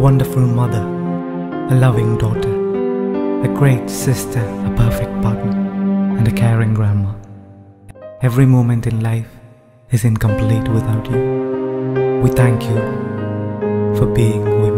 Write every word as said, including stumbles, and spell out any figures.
wonderful mother, a loving daughter, a great sister, a perfect partner, and a caring grandma. Every moment in life is incomplete without you. We thank you for being who you